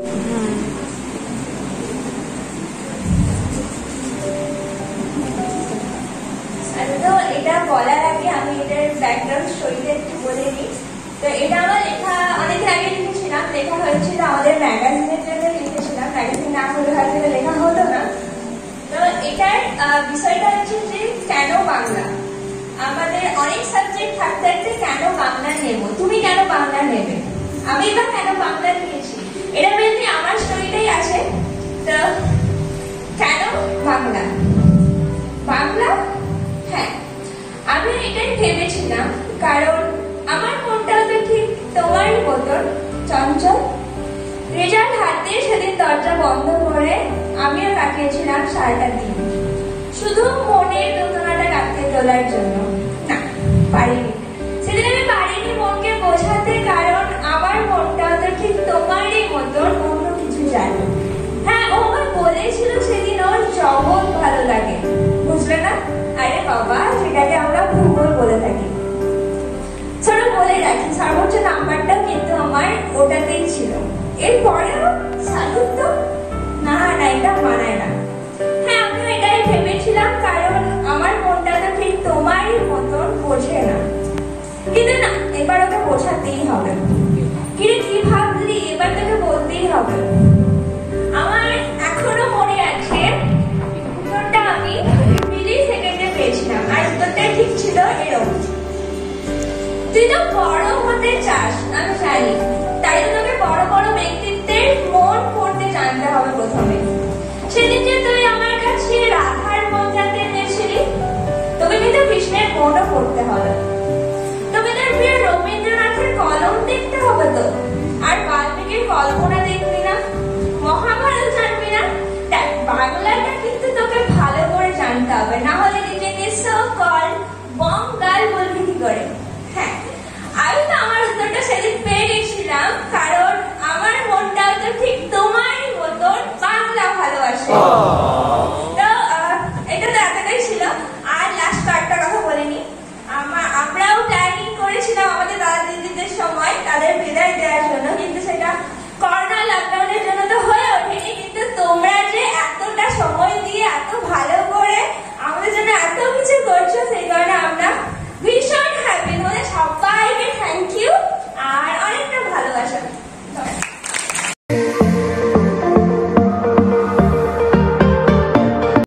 তো এটা বলার আগে আমি এটার ব্যাকগ্রাউন্ড স্টোরিটা একটু বলে নিই। তো এটা আমার লেখা অনেক আগে লিখেছিলাম, লেখা হয়েছিল আমাদের ম্যাগাজিনের জন্য লিখেছিলাম, ম্যাগাজিন না হলে হয়তো লেখা হতো না। তো এটার বিষয়টা হচ্ছে যে কেন বাংলা। আমাদের অনেক সাবজেক্ট থাকতে থাকতে কেন বাংলা নেব, তুমি কেন বাংলা নেবে, আমি বা কেন বাংলা নিয়েছি, এটা মেনলি আমার স্টোরিটাই আছে। তো কেন বাংলা, বাংলা হ্যাঁ আমি এটাই ভেবেছিলাম কারণ আমার মনটাও তো ঠিক তোমারই মতন চঞ্চল। রেজাল্ট হাতে সেদিন দরজা বন্ধ করে আমিও কাটিয়েছিলাম সারাটা দিন, শুধু মনের দোতনাটা কাটতে তোলার জন্য। না পারিনি, সেদিন আমি পারিনি মনকে বোঝাতে, কারণ আমার মনটাও তো ঠিক তোমারই মতন অন্য কিছু জানে। হ্যাঁ ও আমার বলেছিল সেদিন ওর জগৎ ভালো লাগে, বুঝলে না? আরে বাবা, সেটাকে আমরা ভূগোল বলে থাকি। ছোট বলে রাখি সর্বোচ্চ নাম্বারটা কিন্তু আমার ওটাতেই ছিল। এরপরেও সাহিত্য না না, এটা মানায় না। হ্যাঁ আমিও এটাই ভেবেছিলাম কারণ আমার মনটা তো ঠিক তোমারই মতন বোঝে না। কিন্তু না, এবার ওকে বোঝাতেই হবে। কিরে কি ভাবলি, এবার তোকে বলতেই হবে। আমার এখনো মনে আছে উত্তরটা আমি মিলি সেকেন্ডে পেয়েছিলাম, আর উত্তরটা ঠিক ছিল এরকম: তুই তো বড় হতে চাস, আমি জানি, তাই তো তোকে বড় বড় ব্যক্তিত্বের মন পড়তে জানতে হবে প্রথমে। সেদিন যে তুই আমার কাছে রাধার মন জানতে চেয়েছিলি, তোকে কিন্তু কৃষ্ণের মনও পড়তে হবে। তোকে তোর প্রিয় রবীন্দ্রনাথের কলম দেখতে হবে তো, আর বাল্মীকির কল্পনা দেখবি না, মহাভারত জানবি না। দেখ বাংলাটা কিন্তু তোকে ভালো করে জানতে হবে, না হলে নিজেকে সো কল বঙ্গাল বলবি কি করে।